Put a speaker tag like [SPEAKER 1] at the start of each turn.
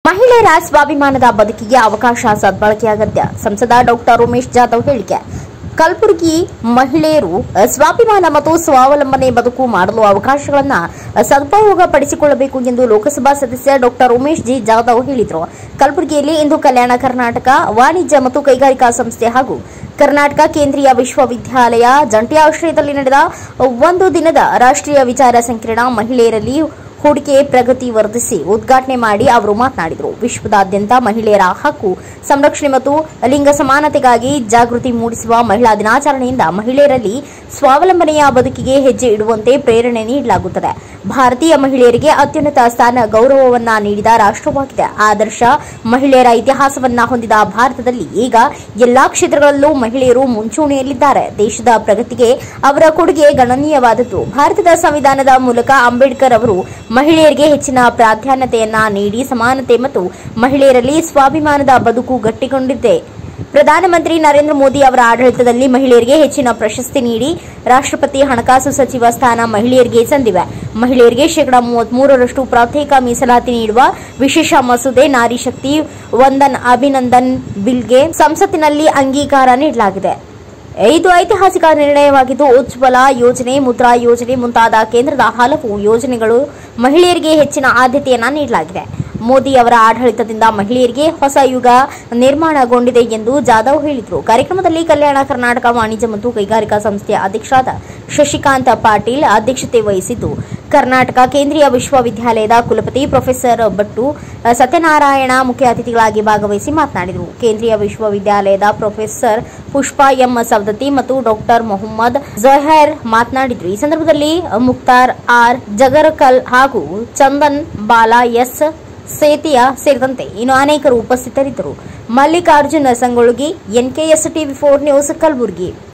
[SPEAKER 1] ಮಹಿಳೆಯರ ಸ್ವಾಭಿಮಾನದ ಬದುಕಿಗೆ ಅವಕಾಶ ಸದ್ಬಳಕೆ ಅಗತ್ಯ. ಸಂಸದ ಡಾಕ್ಟರ್ ಉಮೇಶ್ ಜಾಧವ್ ಹೇಳಿಕೆ. ಕಲಬುರಗಿ ಮಹಿಳೆಯರು ಸ್ವಾಭಿಮಾನ ಮತ್ತು ಸ್ವಾವಲಂಬನೆ ಬದುಕು ಮಾಡಲು ಅವಕಾಶಗಳನ್ನು ಸದುಪಯೋಗಪಡಿಸಿಕೊಳ್ಳಬೇಕು ಎಂದು ಲೋಕಸಭಾ ಸದಸ್ಯ ಡಾಕ್ಟರ್ ಉಮೇಶ್ ಜಿ ಜಾಧವ್ ಹೇಳಿದರು. ಕಲಬುರಗಿಯಲ್ಲಿ ಇಂದು ಕಲ್ಯಾಣ ಕರ್ನಾಟಕ ವಾಣಿಜ್ಯ ಮತ್ತು ಕೈಗಾರಿಕಾ ಸಂಸ್ಥೆ ಹಾಗೂ ಕರ್ನಾಟಕ ಕೇಂದ್ರೀಯ ವಿಶ್ವವಿದ್ಯಾಲಯ ಜಂಟಿ ಆಶ್ರಯದಲ್ಲಿ ನಡೆದ ಒಂದು ದಿನದ ರಾಷ್ಟ್ರೀಯ ವಿಚಾರ ಸಂಕಿರಣ ಮಹಿಳೆಯರಲ್ಲಿ ಹೂಡಿಕೆ ಪ್ರಗತಿ ವರ್ಧಿಸಿ ಉದ್ಘಾಟನೆ ಮಾಡಿ ಅವರು ಮಾತನಾಡಿದರು. ವಿಶ್ವದಾದ್ಯಂತ ಮಹಿಳೆಯರ ಹಕ್ಕು ಸಂರಕ್ಷಣೆ ಮತ್ತು ಲಿಂಗ ಸಮಾನತೆಗಾಗಿ ಜಾಗೃತಿ ಮೂಡಿಸುವ ಮಹಿಳಾ ದಿನಾಚರಣೆಯಿಂದ ಮಹಿಳೆಯರಲ್ಲಿ ಸ್ವಾವಲಂಬನೆಯ ಬದುಕಿಗೆ ಹೆಜ್ಜೆ ಇಡುವಂತೆ ಪ್ರೇರಣೆ ನೀಡಲಾಗುತ್ತದೆ. ಭಾರತೀಯ ಮಹಿಳೆಯರಿಗೆ ಅತ್ಯುನ್ನತ ಸ್ಥಾನ ಗೌರವವನ್ನ ನೀಡಿದ ರಾಷ್ಟ್ರವಾಗಿದೆ. ಆದರ್ಶ ಮಹಿಳೆಯರ ಇತಿಹಾಸವನ್ನ ಹೊಂದಿದ ಭಾರತದಲ್ಲಿ ಈಗ ಎಲ್ಲಾ ಕ್ಷೇತ್ರಗಳಲ್ಲೂ ಮಹಿಳೆಯರು ಮುಂಚೂಣಿಯಲ್ಲಿದ್ದಾರೆ. ದೇಶದ ಪ್ರಗತಿಗೆ ಅವರ ಕೊಡುಗೆ ಗಣನೀಯವಾದದ್ದು. ಭಾರತದ ಸಂವಿಧಾನದ ಮೂಲಕ ಅಂಬೇಡ್ಕರ್ ಅವರು ಮಹಿಳೆಯರಿಗೆ ಹೆಚ್ಚಿನ ಪ್ರಾಧಾನ್ಯತೆಯನ್ನ ನೀಡಿ ಸಮಾನತೆ ಮತ್ತು ಮಹಿಳೆಯರಲ್ಲಿ ಸ್ವಾಭಿಮಾನದ ಬದುಕು ಗಟ್ಟಿಗೊಂಡಿದೆ. ಪ್ರಧಾನಮಂತ್ರಿ ನರೇಂದ್ರ ಮೋದಿ ಅವರ ಆಡಳಿತದಲ್ಲಿ ಮಹಿಳೆಯರಿಗೆ ಹೆಚ್ಚಿನ ಪ್ರಶಸ್ತಿ ನೀಡಿ ರಾಷ್ಟ್ರಪತಿ ಹಣಕಾಸು ಸಚಿವ ಸ್ಥಾನ ಮಹಿಳೆಯರಿಗೆ ಸಂದಿವೆ. ಮಹಿಳೆಯರಿಗೆ ಶೇಕಡಾ 33ರಷ್ಟು ಪ್ರತ್ಯೇಕ ಮೀಸಲಾತಿ ನೀಡುವ ವಿಶೇಷ ಮಸೂದೆ ನಾರಿ ಶಕ್ತಿ ವಂದನ್ ಅಭಿನಂದನ್ ಬಿಲ್ಗೆ ಸಂಸತ್ತಿನಲ್ಲಿ ಅಂಗೀಕಾರ ನೀಡಲಾಗಿದೆ. ಇದು ಐತಿಹಾಸಿಕ ನಿರ್ಣಯವಾಗಿದ್ದು ಉಜ್ವಲ ಯೋಜನೆ, ಮುದ್ರಾ ಯೋಜನೆ ಮುಂತಾದ ಕೇಂದ್ರದ ಹಲವು ಯೋಜನೆಗಳು ಮಹಿಳೆಯರಿಗೆ ಹೆಚ್ಚಿನ ಆದ್ಯತೆಯನ್ನ ನೀಡಲಾಗಿದೆ. ಮೋದಿ ಅವರ ಆಡಳಿತದಿಂದ ಮಹಿಳೆಯರಿಗೆ ಹೊಸ ಯುಗ ನಿರ್ಮಾಣಗೊಂಡಿದೆ ಎಂದು ಜಾಧವ್ ಹೇಳಿದರು. ಕಾರ್ಯಕ್ರಮದಲ್ಲಿ ಕಲ್ಯಾಣ ಕರ್ನಾಟಕ ವಾಣಿಜ್ಯ ಮತ್ತು ಕೈಗಾರಿಕಾ ಸಂಸ್ಥೆಯ ಅಧ್ಯಕ್ಷರಾದ ಶಶಿಕಾಂತ್ ಪಾಟೀಲ್ ಅಧ್ಯಕ್ಷತೆ ವಹಿಸಿದ್ದು, ಕರ್ನಾಟಕ ಕೇಂದ್ರೀಯ ವಿಶ್ವವಿದ್ಯಾಲಯದ ಕುಲಪತಿ ಪ್ರೊಫೆಸರ್ ಭಟ್ಟು ಸತ್ಯನಾರಾಯಣ ಮುಖ್ಯ ಅತಿಥಿಗಳಾಗಿ ಭಾಗವಹಿಸಿ ಮಾತನಾಡಿದರು. ಕೇಂದ್ರೀಯ ವಿಶ್ವವಿದ್ಯಾಲಯದ ಪ್ರೊಫೆಸರ್ ಪುಷ್ಪಾ ಎಂ ಸವದತ್ತಿ ಮತ್ತು ಡಾಕ್ಟರ್ ಮೊಹಮ್ಮದ್ ಜಹೀರ್ ಮಾತನಾಡಿದರು. ಈ ಸಂದರ್ಭದಲ್ಲಿ ಮುಕ್ತಾರ್ ಆರ್ ಜಗರಕಲ್ ಹಾಗೂ ಚಂದನ್ ಬಾಲಾ ಎಸ್ ಸೇತಿಯಾ ಸೇರಿದಂತೆ ಇನ್ನು ಅನೇಕರು ಉಪಸ್ಥಿತರಿದ್ದರು. Mallikarjuna Sangolgi, NKS TV4 news, Kalaburagi.